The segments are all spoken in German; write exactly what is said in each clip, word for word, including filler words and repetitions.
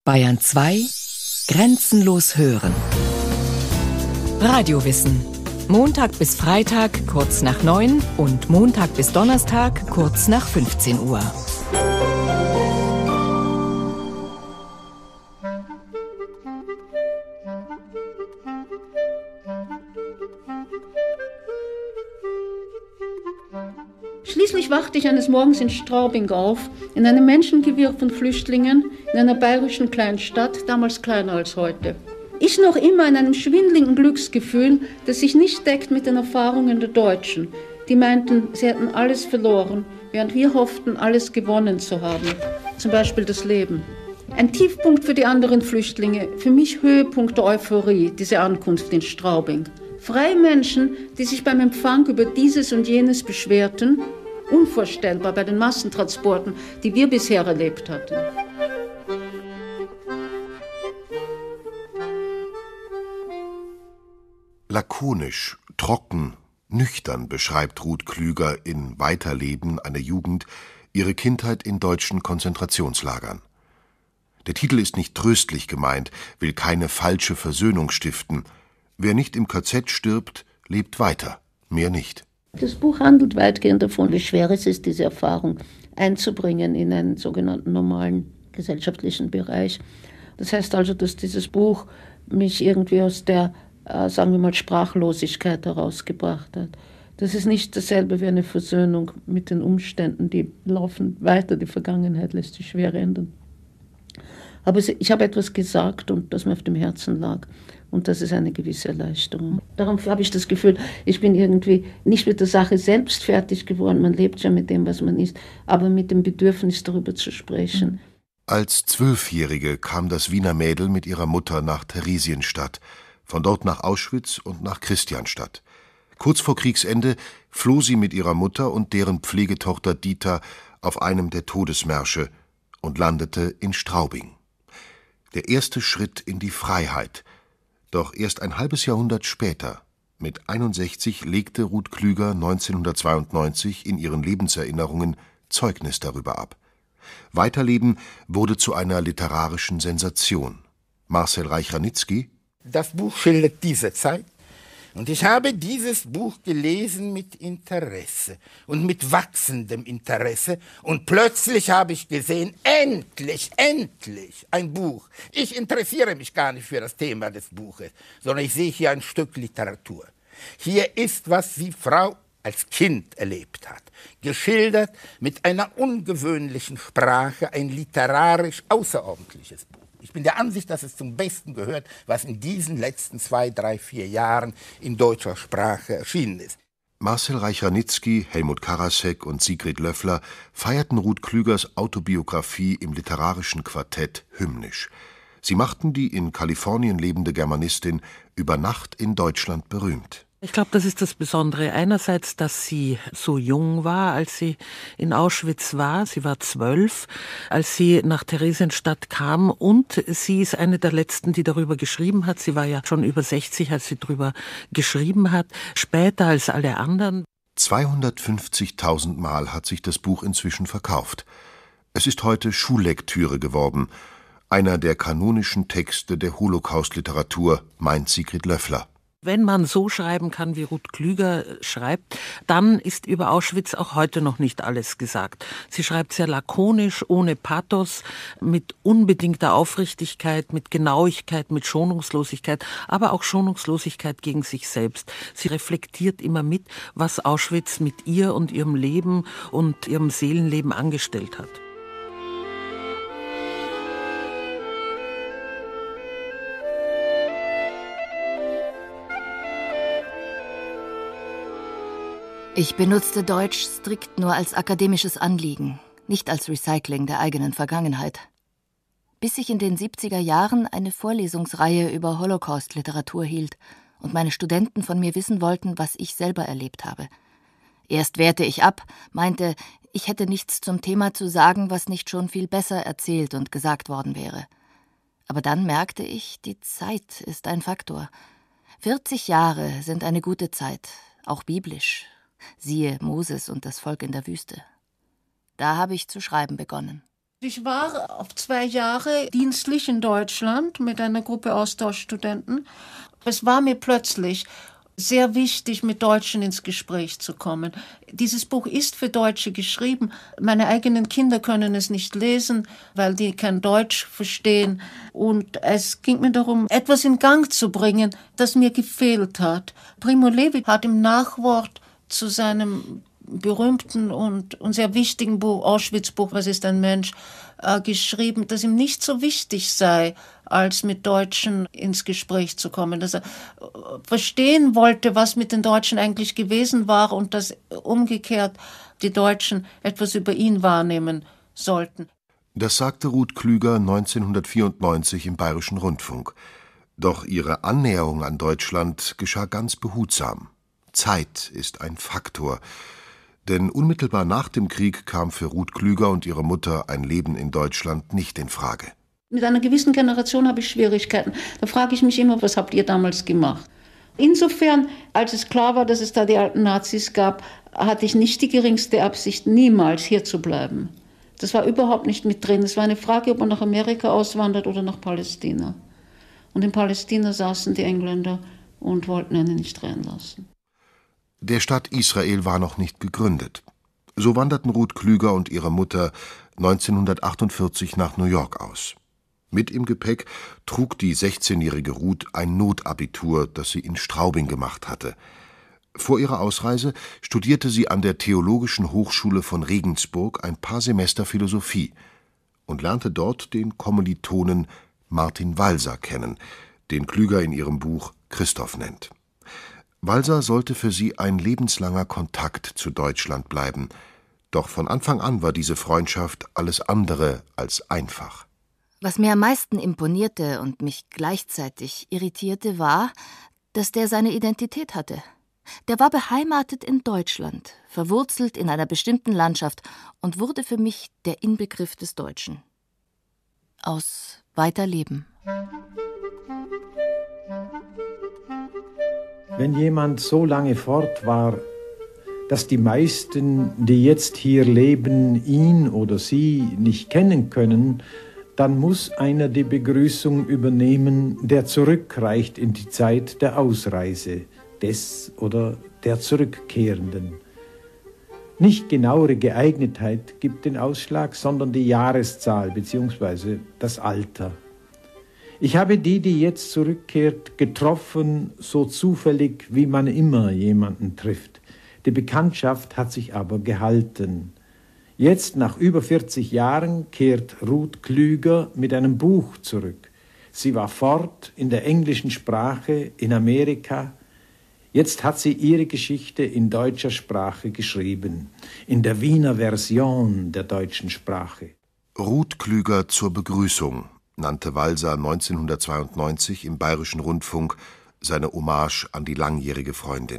Bayern zwei Grenzenlos hören. Radiowissen. Montag bis Freitag kurz nach neun und Montag bis Donnerstag kurz nach fünfzehn Uhr. Schließlich wachte ich eines Morgens in Straubing auf, in einem Menschengewirr von Flüchtlingen, in einer bayerischen Kleinstadt, damals kleiner als heute. Ich noch immer in einem schwindeligen Glücksgefühl, das sich nicht deckt mit den Erfahrungen der Deutschen, die meinten, sie hätten alles verloren, während wir hofften, alles gewonnen zu haben, zum Beispiel das Leben. Ein Tiefpunkt für die anderen Flüchtlinge, für mich Höhepunkt der Euphorie, diese Ankunft in Straubing. Freie Menschen, die sich beim Empfang über dieses und jenes beschwerten, unvorstellbar bei den Massentransporten, die wir bisher erlebt hatten. Lakonisch, trocken, nüchtern beschreibt Ruth Klüger in Weiterleben einer Jugend ihre Kindheit in deutschen Konzentrationslagern. Der Titel ist nicht tröstlich gemeint, will keine falsche Versöhnung stiften. Wer nicht im K Z stirbt, lebt weiter, mehr nicht. Das Buch handelt weitgehend davon, wie schwer es ist, diese Erfahrung einzubringen in einen sogenannten normalen gesellschaftlichen Bereich. Das heißt also, dass dieses Buch mich irgendwie aus der, äh, sagen wir mal, Sprachlosigkeit herausgebracht hat. Das ist nicht dasselbe wie eine Versöhnung mit den Umständen, die laufen weiter, die Vergangenheit lässt sich schwer ändern. Aber ich habe etwas gesagt, und das mir auf dem Herzen lag. Und das ist eine gewisse Erleichterung. Darum habe ich das Gefühl, ich bin irgendwie nicht mit der Sache selbst fertig geworden. Man lebt ja mit dem, was man ist, aber mit dem Bedürfnis, darüber zu sprechen. Als Zwölfjährige kam das Wiener Mädel mit ihrer Mutter nach Theresienstadt, von dort nach Auschwitz und nach Christianstadt. Kurz vor Kriegsende floh sie mit ihrer Mutter und deren Pflegetochter Dieter auf einem der Todesmärsche und landete in Straubing. Der erste Schritt in die Freiheit. Doch erst ein halbes Jahrhundert später, mit einundsechzig, legte Ruth Klüger neunzehnhundertzweiundneunzig in ihren Lebenserinnerungen Zeugnis darüber ab. Weiterleben wurde zu einer literarischen Sensation. Marcel Reich-Ranitzky: Das Buch schildert diese Zeit. Und ich habe dieses Buch gelesen mit Interesse und mit wachsendem Interesse. Und plötzlich habe ich gesehen, endlich, endlich ein Buch. Ich interessiere mich gar nicht für das Thema des Buches, sondern ich sehe hier ein Stück Literatur. Hier ist, was die Frau als Kind erlebt hat, geschildert mit einer ungewöhnlichen Sprache, ein literarisch außerordentliches Buch. Ich bin der Ansicht, dass es zum Besten gehört, was in diesen letzten zwei, drei, vier Jahren in deutscher Sprache erschienen ist. Marcel Reich-Ranitzky, Helmut Karasek und Sigrid Löffler feierten Ruth Klügers Autobiografie im literarischen Quartett hymnisch. Sie machten die in Kalifornien lebende Germanistin über Nacht in Deutschland berühmt. Ich glaube, das ist das Besondere. Einerseits, dass sie so jung war, als sie in Auschwitz war. Sie war zwölf, als sie nach Theresienstadt kam. Und sie ist eine der Letzten, die darüber geschrieben hat. Sie war ja schon über sechzig, als sie darüber geschrieben hat. Später als alle anderen. zweihundertfünfzigtausend Mal hat sich das Buch inzwischen verkauft. Es ist heute Schullektüre geworden. Einer der kanonischen Texte der Holocaust-Literatur, meint Sigrid Löffler. Wenn man so schreiben kann, wie Ruth Klüger schreibt, dann ist über Auschwitz auch heute noch nicht alles gesagt. Sie schreibt sehr lakonisch, ohne Pathos, mit unbedingter Aufrichtigkeit, mit Genauigkeit, mit Schonungslosigkeit, aber auch Schonungslosigkeit gegen sich selbst. Sie reflektiert immer mit, was Auschwitz mit ihr und ihrem Leben und ihrem Seelenleben angestellt hat. Ich benutzte Deutsch strikt nur als akademisches Anliegen, nicht als Recycling der eigenen Vergangenheit. Bis ich in den siebziger Jahren eine Vorlesungsreihe über Holocaust-Literatur hielt und meine Studenten von mir wissen wollten, was ich selber erlebt habe. Erst wehrte ich ab, meinte, ich hätte nichts zum Thema zu sagen, was nicht schon viel besser erzählt und gesagt worden wäre. Aber dann merkte ich, die Zeit ist ein Faktor. vierzig Jahre sind eine gute Zeit, auch biblisch. Siehe Moses und das Volk in der Wüste. Da habe ich zu schreiben begonnen. Ich war auf zwei Jahre dienstlich in Deutschland mit einer Gruppe Austauschstudenten. Es war mir plötzlich sehr wichtig, mit Deutschen ins Gespräch zu kommen. Dieses Buch ist für Deutsche geschrieben. Meine eigenen Kinder können es nicht lesen, weil die kein Deutsch verstehen. Und es ging mir darum, etwas in Gang zu bringen, das mir gefehlt hat. Primo Levi hat im Nachwort zu seinem berühmten und, und sehr wichtigen Buch, Auschwitz-Buch, Was ist ein Mensch, äh, geschrieben, dass ihm nicht so wichtig sei, als mit Deutschen ins Gespräch zu kommen. Dass er verstehen wollte, was mit den Deutschen eigentlich gewesen war und dass umgekehrt die Deutschen etwas über ihn wahrnehmen sollten. Das sagte Ruth Klüger neunzehnhundertvierundneunzig im Bayerischen Rundfunk. Doch ihre Annäherung an Deutschland geschah ganz behutsam. Zeit ist ein Faktor. Denn unmittelbar nach dem Krieg kam für Ruth Klüger und ihre Mutter ein Leben in Deutschland nicht in Frage. Mit einer gewissen Generation habe ich Schwierigkeiten. Da frage ich mich immer, was habt ihr damals gemacht? Insofern, als es klar war, dass es da die alten Nazis gab, hatte ich nicht die geringste Absicht, niemals hier zu bleiben. Das war überhaupt nicht mit drin. Es war eine Frage, ob man nach Amerika auswandert oder nach Palästina. Und in Palästina saßen die Engländer und wollten einen nicht reinlassen. Der Staat Israel war noch nicht gegründet. So wanderten Ruth Klüger und ihre Mutter neunzehnhundertachtundvierzig nach New York aus. Mit im Gepäck trug die sechzehnjährige Ruth ein Notabitur, das sie in Straubing gemacht hatte. Vor ihrer Ausreise studierte sie an der Theologischen Hochschule von Regensburg ein paar Semester Philosophie und lernte dort den Kommilitonen Martin Walser kennen, den Klüger in ihrem Buch Christoph nennt. Walser sollte für sie ein lebenslanger Kontakt zu Deutschland bleiben. Doch von Anfang an war diese Freundschaft alles andere als einfach. Was mir am meisten imponierte und mich gleichzeitig irritierte, war, dass der seine Identität hatte. Der war beheimatet in Deutschland, verwurzelt in einer bestimmten Landschaft und wurde für mich der Inbegriff des Deutschen. Aus Weiterleben. Wenn jemand so lange fort war, dass die meisten, die jetzt hier leben, ihn oder sie nicht kennen können, dann muss einer die Begrüßung übernehmen, der zurückreicht in die Zeit der Ausreise, des oder der Zurückkehrenden. Nicht genauere Geeignetheit gibt den Ausschlag, sondern die Jahreszahl bzw. das Alter. Ich habe die, die jetzt zurückkehrt, getroffen, so zufällig, wie man immer jemanden trifft. Die Bekanntschaft hat sich aber gehalten. Jetzt, nach über vierzig Jahren, kehrt Ruth Klüger mit einem Buch zurück. Sie war fort in der englischen Sprache in Amerika. Jetzt hat sie ihre Geschichte in deutscher Sprache geschrieben, in der Wiener Version der deutschen Sprache. Ruth Klüger zur Begrüßung nannte Walser neunzehnhundertzweiundneunzig im Bayerischen Rundfunk seine Hommage an die langjährige Freundin.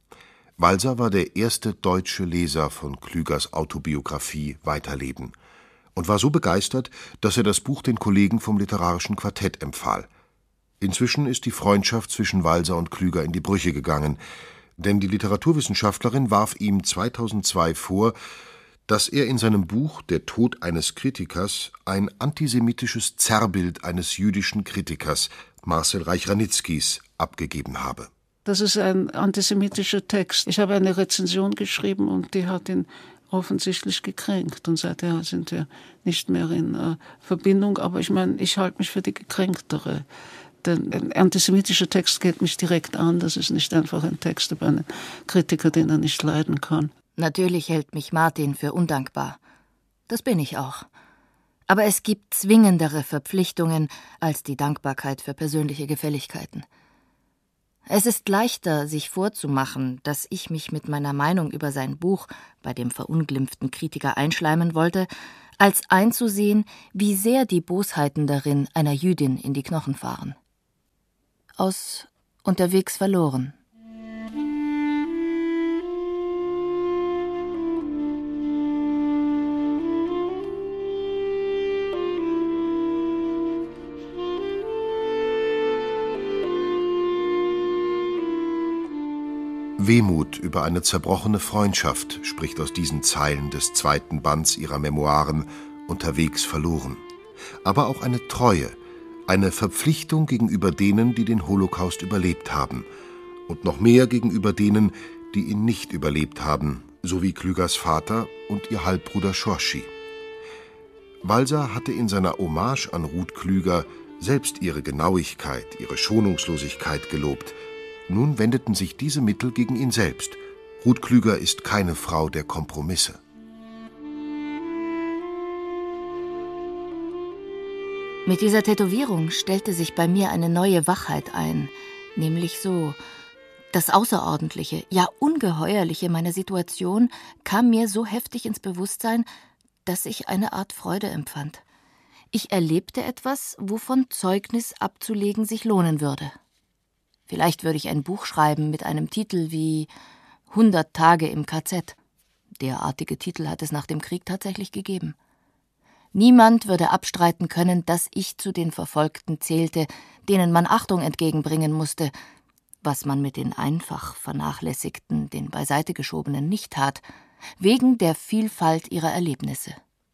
Walser war der erste deutsche Leser von Klügers Autobiografie Weiterleben und war so begeistert, dass er das Buch den Kollegen vom Literarischen Quartett empfahl. Inzwischen ist die Freundschaft zwischen Walser und Klüger in die Brüche gegangen, denn die Literaturwissenschaftlerin warf ihm zweitausendzwei vor, dass er in seinem Buch »Der Tod eines Kritikers« ein antisemitisches Zerrbild eines jüdischen Kritikers, Marcel Reich-Ranitzkys, abgegeben habe. Das ist ein antisemitischer Text. Ich habe eine Rezension geschrieben und die hat ihn offensichtlich gekränkt. Und seither sind wir nicht mehr in äh, Verbindung. Aber ich meine, ich halte mich für die Gekränktere. Denn ein antisemitischer Text geht mich direkt an. Das ist nicht einfach ein Text über einen Kritiker, den er nicht leiden kann. Natürlich hält mich Martin für undankbar. Das bin ich auch. Aber es gibt zwingendere Verpflichtungen als die Dankbarkeit für persönliche Gefälligkeiten. Es ist leichter, sich vorzumachen, dass ich mich mit meiner Meinung über sein Buch bei dem verunglimpften Kritiker einschleimen wollte, als einzusehen, wie sehr die Bosheiten darin einer Jüdin in die Knochen fahren. Aus Unterwegs verloren. Wehmut über eine zerbrochene Freundschaft spricht aus diesen Zeilen des zweiten Bands ihrer Memoiren unterwegs verloren. Aber auch eine Treue, eine Verpflichtung gegenüber denen, die den Holocaust überlebt haben. Und noch mehr gegenüber denen, die ihn nicht überlebt haben, so wie Klügers Vater und ihr Halbbruder Schorschi. Walser hatte in seiner Hommage an Ruth Klüger selbst ihre Genauigkeit, ihre Schonungslosigkeit gelobt. Nun wendeten sich diese Mittel gegen ihn selbst. Ruth Klüger ist keine Frau der Kompromisse. Mit dieser Tätowierung stellte sich bei mir eine neue Wachheit ein, nämlich so: Das Außerordentliche, ja Ungeheuerliche meiner Situation kam mir so heftig ins Bewusstsein, dass ich eine Art Freude empfand. Ich erlebte etwas, wovon Zeugnis abzulegen sich lohnen würde. Vielleicht würde ich ein Buch schreiben mit einem Titel wie »hundert Tage im K Z«. Derartige Titel hat es nach dem Krieg tatsächlich gegeben. Niemand würde abstreiten können, dass ich zu den Verfolgten zählte, denen man Achtung entgegenbringen musste, was man mit den einfach Vernachlässigten, den beiseite geschobenen, nicht tat, wegen der Vielfalt ihrer Erlebnisse.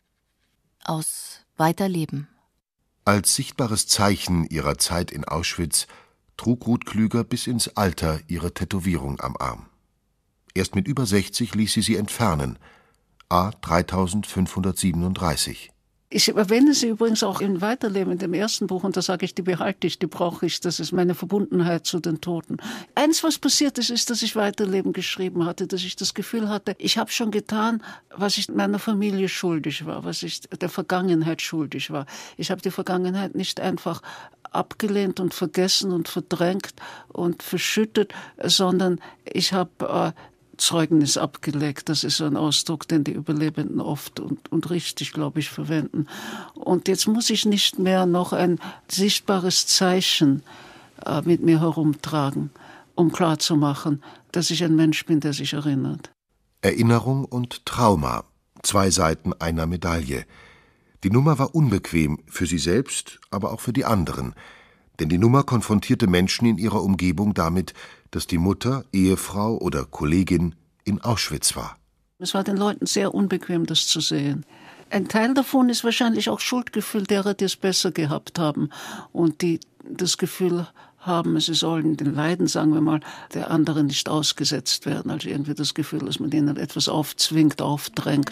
Aus Weiterleben. Als sichtbares Zeichen ihrer Zeit in Auschwitz trug Ruth Klüger bis ins Alter ihre Tätowierung am Arm. Erst mit über sechzig ließ sie sie entfernen, A dreitausendfünfhundertsiebenunddreißig. Ich erwähne sie übrigens auch im Weiterleben, in dem ersten Buch, und da sage ich, die behalte ich, die brauche ich, das ist meine Verbundenheit zu den Toten. Eins, was passiert ist, ist, dass ich Weiterleben geschrieben hatte, dass ich das Gefühl hatte, ich habe schon getan, was ich meiner Familie schuldig war, was ich der Vergangenheit schuldig war. Ich habe die Vergangenheit nicht einfach abgelehnt und vergessen und verdrängt und verschüttet, sondern ich habe äh, Zeugnis abgelegt. Das ist so ein Ausdruck, den die Überlebenden oft und, und richtig, glaube ich, verwenden. Und jetzt muss ich nicht mehr noch ein sichtbares Zeichen äh, mit mir herumtragen, um klarzumachen, dass ich ein Mensch bin, der sich erinnert. Erinnerung und Trauma, zwei Seiten einer Medaille. Die Nummer war unbequem für sie selbst, aber auch für die anderen. Denn die Nummer konfrontierte Menschen in ihrer Umgebung damit, dass die Mutter, Ehefrau oder Kollegin in Auschwitz war. Es war den Leuten sehr unbequem, das zu sehen. Ein Teil davon ist wahrscheinlich auch Schuldgefühl derer, die es besser gehabt haben und die das Gefühl haben, sie sollen den Leiden, sagen wir mal, der anderen nicht ausgesetzt werden. Also irgendwie das Gefühl, dass man ihnen etwas aufzwingt, aufdrängt.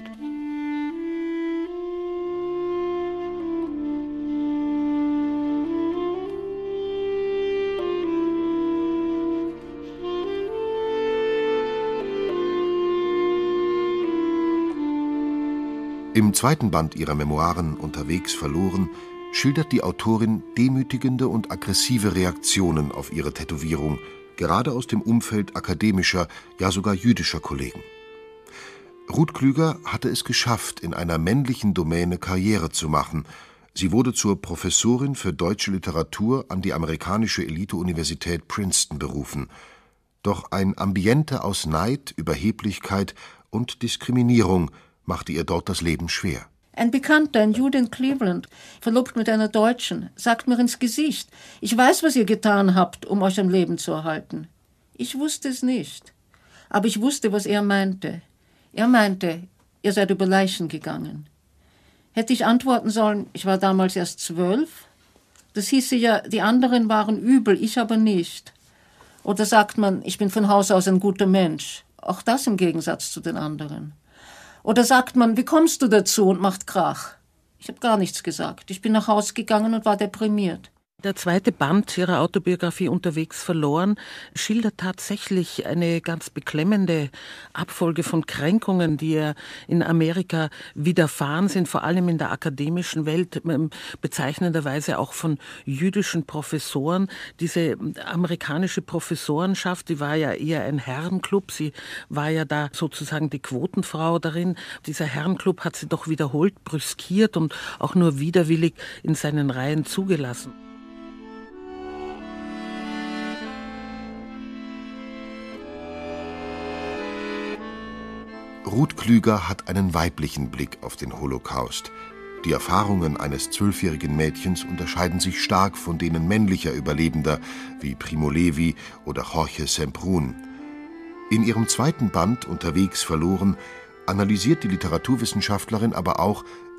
Im zweiten Band ihrer Memoiren »Unterwegs verloren« schildert die Autorin demütigende und aggressive Reaktionen auf ihre Tätowierung, gerade aus dem Umfeld akademischer, ja sogar jüdischer Kollegen. Ruth Klüger hatte es geschafft, in einer männlichen Domäne Karriere zu machen. Sie wurde zur Professorin für deutsche Literatur an die amerikanische Elite-Universität Princeton berufen. Doch ein Ambiente aus Neid, Überheblichkeit und Diskriminierung machte ihr dort das Leben schwer. Ein Bekannter, ein Jude in Cleveland, verlobt mit einer Deutschen, sagt mir ins Gesicht: Ich weiß, was ihr getan habt, um euch am Leben zu erhalten. Ich wusste es nicht, aber ich wusste, was er meinte. Er meinte, ihr seid über Leichen gegangen. Hätte ich antworten sollen, ich war damals erst zwölf? Das hieße ja, die anderen waren übel, ich aber nicht. Oder sagt man, ich bin von Haus aus ein guter Mensch? Auch das im Gegensatz zu den anderen. Oder sagt man, wie kommst du dazu, und macht Krach? Ich habe gar nichts gesagt. Ich bin nach Hause gegangen und war deprimiert. Der zweite Band ihrer Autobiografie »Unterwegs verloren« schildert tatsächlich eine ganz beklemmende Abfolge von Kränkungen, die ihr in Amerika widerfahren sind, vor allem in der akademischen Welt, bezeichnenderweise auch von jüdischen Professoren. Diese amerikanische Professorenschaft, die war ja eher ein Herrenclub, sie war ja da sozusagen die Quotenfrau darin. Dieser Herrenclub hat sie doch wiederholt brüskiert und auch nur widerwillig in seinen Reihen zugelassen. Ruth Klüger hat einen weiblichen Blick auf den Holocaust. Die Erfahrungen eines zwölfjährigen Mädchens unterscheiden sich stark von denen männlicher Überlebender wie Primo Levi oder Jorge Semprún. In ihrem zweiten Band »Unterwegs verloren« analysiert die Literaturwissenschaftlerin aber auch,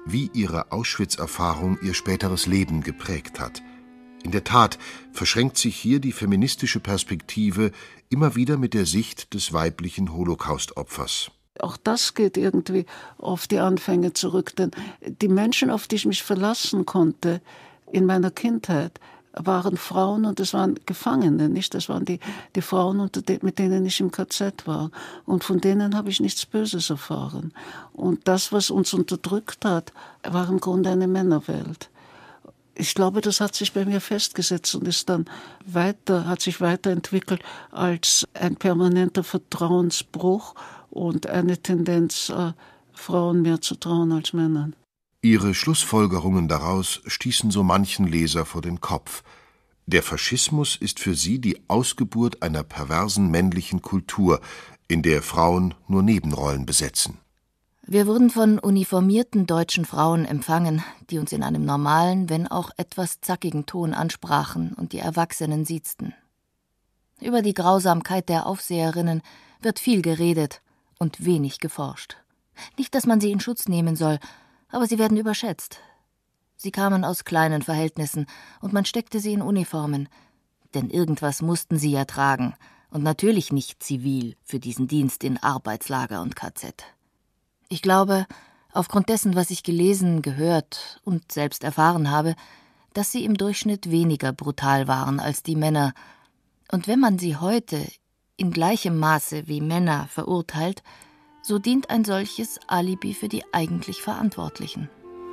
wie ihre Auschwitz-Erfahrung ihr späteres Leben geprägt hat. In der Tat verschränkt sich hier die feministische Perspektive immer wieder mit der Sicht des weiblichen Holocaust-Opfers. Auch das geht irgendwie auf die Anfänge zurück, denn die Menschen, auf die ich mich verlassen konnte in meiner Kindheit, waren Frauen und es waren Gefangene, nicht? Das waren die, die Frauen, mit denen ich im K Z war. Und von denen habe ich nichts Böses erfahren. Und das, was uns unterdrückt hat, war im Grunde eine Männerwelt. Ich glaube, das hat sich bei mir festgesetzt und ist dann weiter, hat sich weiterentwickelt als ein permanenter Vertrauensbruch und eine Tendenz, äh, Frauen mehr zu trauen als Männern. Ihre Schlussfolgerungen daraus stießen so manchen Leser vor den Kopf. Der Faschismus ist für sie die Ausgeburt einer perversen männlichen Kultur, in der Frauen nur Nebenrollen besetzen. Wir wurden von uniformierten deutschen Frauen empfangen, die uns in einem normalen, wenn auch etwas zackigen Ton ansprachen und die Erwachsenen siezten. Über die Grausamkeit der Aufseherinnen wird viel geredet und wenig geforscht. Nicht, dass man sie in Schutz nehmen soll, aber sie werden überschätzt. Sie kamen aus kleinen Verhältnissen und man steckte sie in Uniformen. Denn irgendwas mussten sie ja tragen und natürlich nicht zivil für diesen Dienst in Arbeitslager und K Z. Ich glaube, aufgrund dessen, was ich gelesen, gehört und selbst erfahren habe, dass sie im Durchschnitt weniger brutal waren als die Männer. Und wenn man sie heute in gleichem Maße wie Männer verurteilt, so dient ein solches Alibi für die eigentlich Verantwortlichen.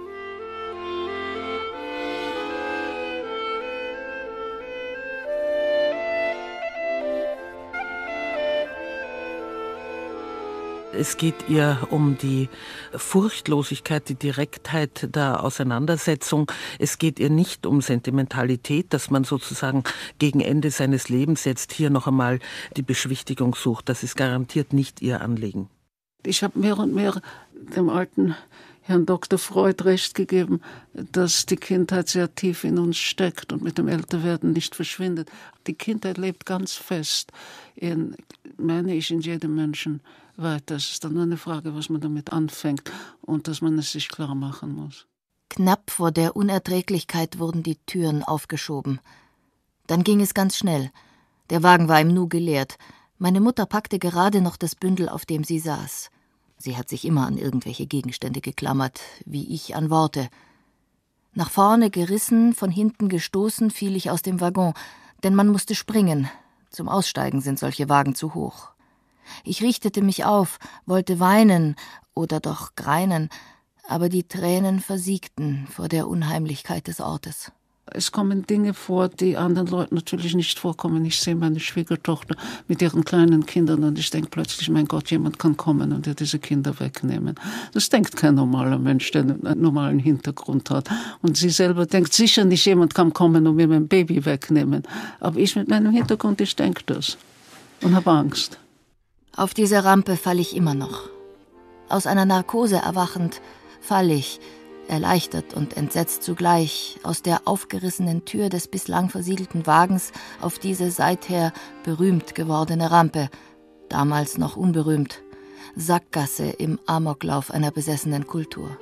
Es geht ihr um die Furchtlosigkeit, die Direktheit der Auseinandersetzung. Es geht ihr nicht um Sentimentalität, dass man sozusagen gegen Ende seines Lebens jetzt hier noch einmal die Beschwichtigung sucht. Das ist garantiert nicht ihr Anliegen. Ich habe mehr und mehr dem alten Herrn Doktor Freud recht gegeben, dass die Kindheit sehr tief in uns steckt und mit dem Älterwerden nicht verschwindet. Die Kindheit lebt ganz fest, in, meine ich, in jedem Menschen weiter. Es ist dann nur eine Frage, was man damit anfängt und dass man es sich klar machen muss. Knapp vor der Unerträglichkeit wurden die Türen aufgeschoben. Dann ging es ganz schnell. Der Wagen war im Nu geleert. Meine Mutter packte gerade noch das Bündel, auf dem sie saß. Sie hat sich immer an irgendwelche Gegenstände geklammert, wie ich an Worte. Nach vorne gerissen, von hinten gestoßen, fiel ich aus dem Waggon, denn man musste springen. Zum Aussteigen sind solche Wagen zu hoch. Ich richtete mich auf, wollte weinen oder doch greinen, aber die Tränen versiegten vor der Unheimlichkeit des Ortes. Es kommen Dinge vor, die anderen Leuten natürlich nicht vorkommen. Ich sehe meine Schwiegertochter mit ihren kleinen Kindern und ich denke plötzlich, mein Gott, jemand kann kommen und ihr diese Kinder wegnehmen. Das denkt kein normaler Mensch, der einen normalen Hintergrund hat. Und sie selber denkt sicher nicht, jemand kann kommen und mir mein Baby wegnehmen. Aber ich mit meinem Hintergrund, ich denke das und habe Angst. Auf dieser Rampe falle ich immer noch. Aus einer Narkose erwachend falle ich, erleichtert und entsetzt zugleich, aus der aufgerissenen Tür des bislang versiegelten Wagens auf diese seither berühmt gewordene Rampe, damals noch unberühmt, Sackgasse im Amoklauf einer besessenen Kultur.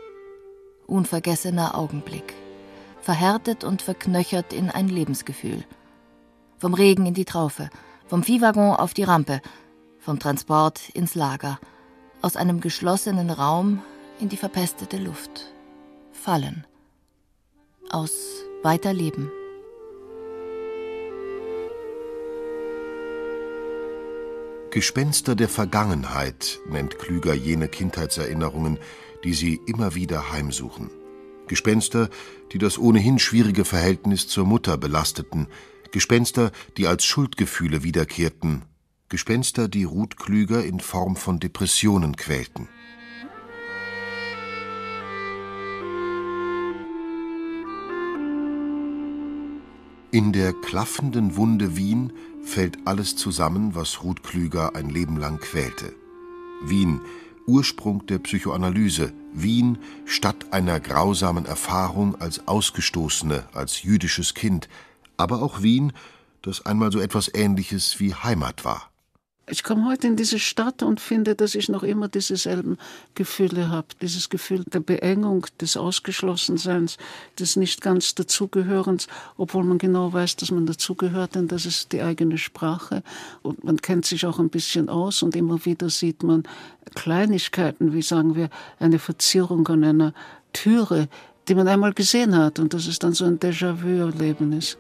Unvergessener Augenblick, verhärtet und verknöchert in ein Lebensgefühl. Vom Regen in die Traufe, vom Viehwaggon auf die Rampe, vom Transport ins Lager, aus einem geschlossenen Raum in die verpestete Luft. Fallen. Aus Weiterleben. Gespenster der Vergangenheit nennt Klüger jene Kindheitserinnerungen, die sie immer wieder heimsuchen. Gespenster, die das ohnehin schwierige Verhältnis zur Mutter belasteten, Gespenster, die als Schuldgefühle wiederkehrten, Gespenster, die Ruth Klüger in Form von Depressionen quälten. In der klaffenden Wunde Wien fällt alles zusammen, was Ruth Klüger ein Leben lang quälte. Wien, Ursprung der Psychoanalyse. Wien, Stadt einer grausamen Erfahrung als Ausgestoßene, als jüdisches Kind. Aber auch Wien, das einmal so etwas Ähnliches wie Heimat war. Ich komme heute in diese Stadt und finde, dass ich noch immer dieselben Gefühle habe. Dieses Gefühl der Beengung, des Ausgeschlossenseins, des nicht ganz Dazugehörens, obwohl man genau weiß, dass man dazugehört, denn das ist die eigene Sprache. Und man kennt sich auch ein bisschen aus und immer wieder sieht man Kleinigkeiten, wie sagen wir, eine Verzierung an einer Türe, die man einmal gesehen hat. Und das ist dann so ein Déjà-vu-Erlebnis.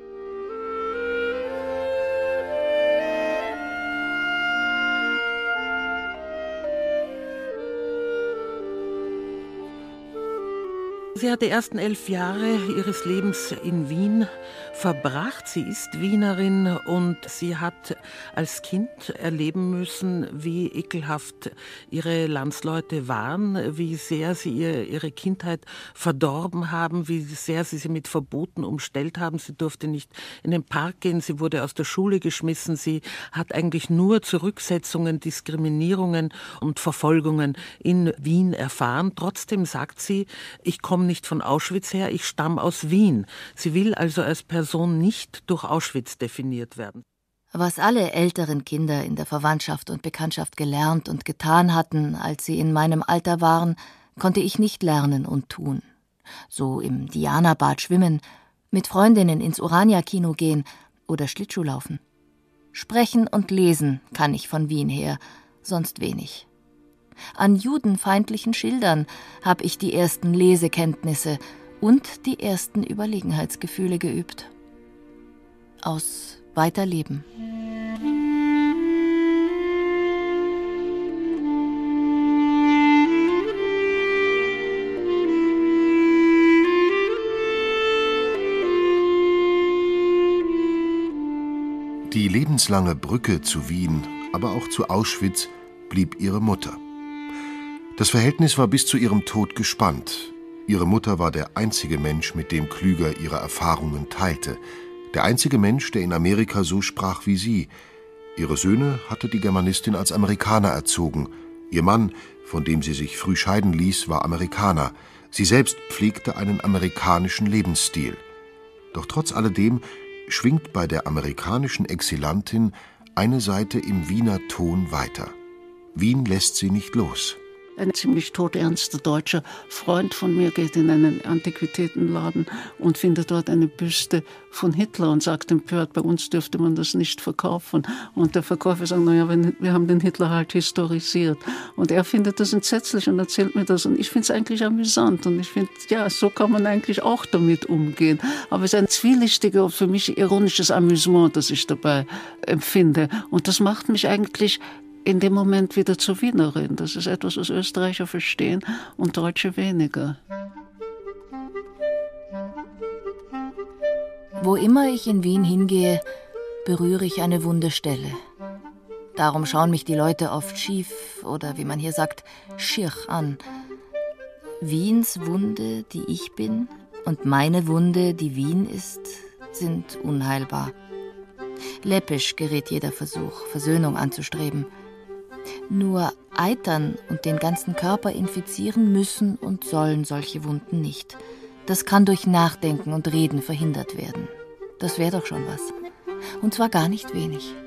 Sie hat die ersten elf Jahre ihres Lebens in Wien verbracht. Sie ist Wienerin und sie hat als Kind erleben müssen, wie ekelhaft ihre Landsleute waren, wie sehr sie ihr, ihre Kindheit verdorben haben, wie sehr sie sie mit Verboten umstellt haben. Sie durfte nicht in den Park gehen, sie wurde aus der Schule geschmissen. Sie hat eigentlich nur Zurücksetzungen, Diskriminierungen und Verfolgungen in Wien erfahren. Trotzdem sagt sie, ich komme nicht von Auschwitz her, ich stamme aus Wien. Sie will also als Person nicht durch Auschwitz definiert werden. Was alle älteren Kinder in der Verwandtschaft und Bekanntschaft gelernt und getan hatten, als sie in meinem Alter waren, konnte ich nicht lernen und tun. So im Diana-Bad schwimmen, mit Freundinnen ins Urania-Kino gehen oder Schlittschuh laufen. Sprechen und lesen kann ich von Wien her, sonst wenig. An judenfeindlichen Schildern habe ich die ersten Lesekenntnisse und die ersten Überlegenheitsgefühle geübt. Aus Weiterleben. Die lebenslange Brücke zu Wien, aber auch zu Auschwitz, blieb ihre Mutter. Das Verhältnis war bis zu ihrem Tod gespannt. Ihre Mutter war der einzige Mensch, mit dem Klüger ihre Erfahrungen teilte. Der einzige Mensch, der in Amerika so sprach wie sie. Ihre Söhne hatte die Germanistin als Amerikaner erzogen. Ihr Mann, von dem sie sich früh scheiden ließ, war Amerikaner. Sie selbst pflegte einen amerikanischen Lebensstil. Doch trotz alledem schwingt bei der amerikanischen Exilantin eine Seite im Wiener Ton weiter. Wien lässt sie nicht los. Ein ziemlich todernster deutscher Freund von mir geht in einen Antiquitätenladen und findet dort eine Büste von Hitler und sagt empört, bei uns dürfte man das nicht verkaufen. Und der Verkäufer sagt, naja, wir haben den Hitler halt historisiert. Und er findet das entsetzlich und erzählt mir das. Und ich finde es eigentlich amüsant. Und ich finde, ja, so kann man eigentlich auch damit umgehen. Aber es ist ein zwielichtiger und für mich ironisches Amüsement, das ich dabei empfinde. Und das macht mich eigentlich in dem Moment wieder zur Wienerin. Das ist etwas, was Österreicher verstehen und Deutsche weniger. Wo immer ich in Wien hingehe, berühre ich eine wunde Stelle. Darum schauen mich die Leute oft schief oder, wie man hier sagt, schier an. Wiens Wunde, die ich bin, und meine Wunde, die Wien ist, sind unheilbar. Läppisch gerät jeder Versuch, Versöhnung anzustreben. Nur eitern und den ganzen Körper infizieren müssen und sollen solche Wunden nicht. Das kann durch Nachdenken und Reden verhindert werden. Das wäre doch schon was. Und zwar gar nicht wenig.